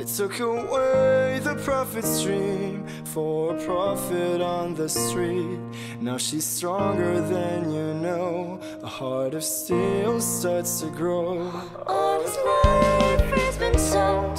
They took away the prophet's dream for a prophet on the street. Now she's stronger than you know. A heart of steel starts to grow. All his life has been so